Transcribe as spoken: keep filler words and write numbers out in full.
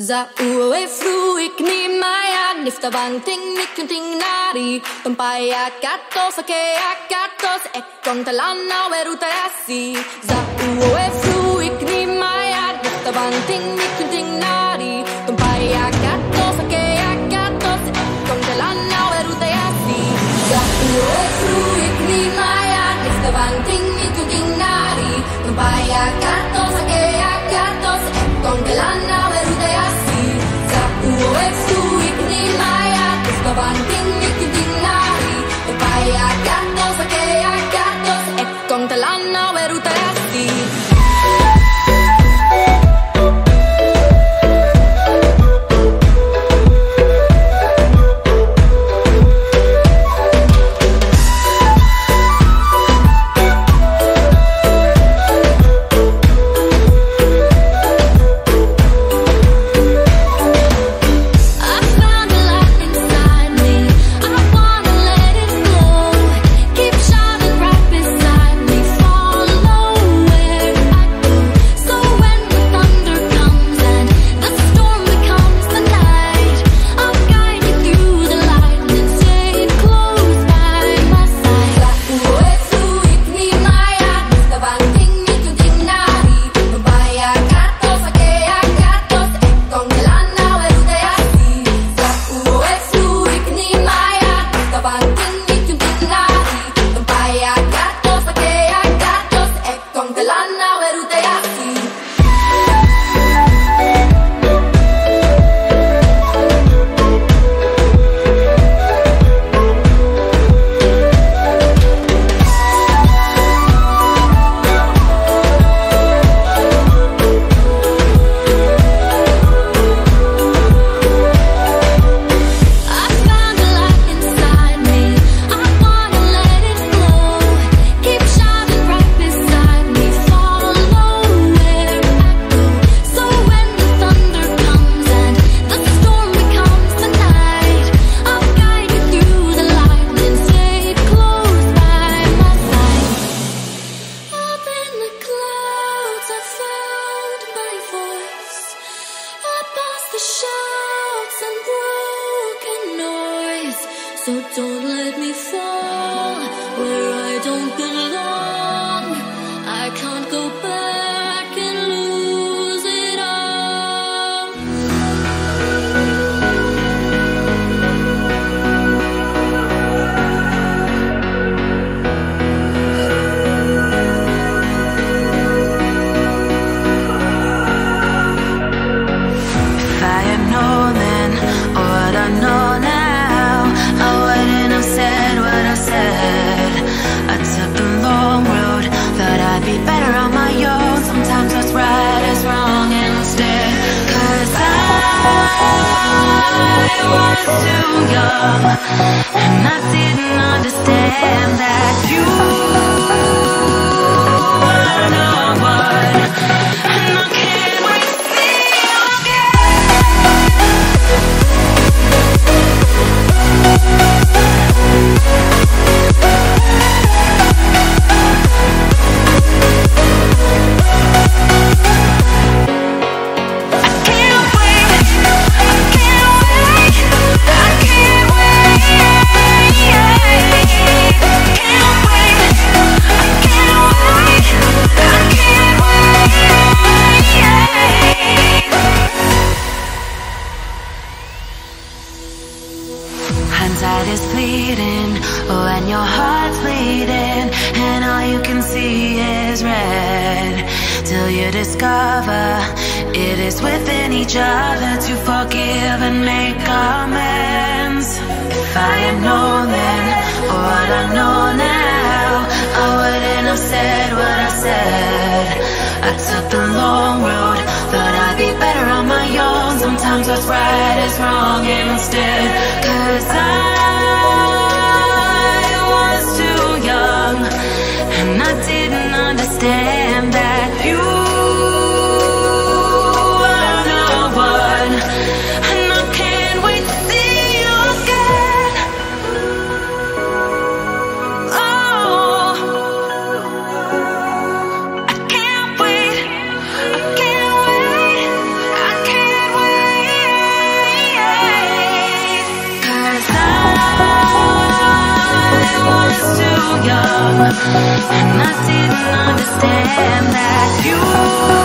Za ue fru ik ni maya nifta banting nikunting nari tumpaya katos ake akatos ekon talana weruta yasi. Za ue fru ik ni maya nifta banting nikunting nari tumpaya katos ake akatos ekon talana weruta yasi. Za ue fru ik ni maya nifta banting nikunting nari tumpaya katos ake akatos ekon talana weruta yasi. Za ue fru ik ni maya nifta banting nikunting nari tumpaya katos ake akatos ekon talana weruta yasi. So don't let me fall where I don't belong. I can't go back and lose it all. If I had known then what I know now, I took the long road, thought I'd be better on my own. Sometimes what's right is wrong instead. Cause I was too young, and I didn't understand that you were no one. And I can't wait to see you hindsight is fleeting when your heart's bleeding and all you can see is red, till you discover it is within each other to forgive and make amends. If I had known then what I know now, I wouldn't have said what I said. I took the long road, thought I'd be better on my own. Sometimes what's right is wrong instead. Cause I was too young, and I didn't understand that you were no one. And I can't wait to see you again. Oh, I can't wait, I can't wait, I can't wait. and I didn't understand that you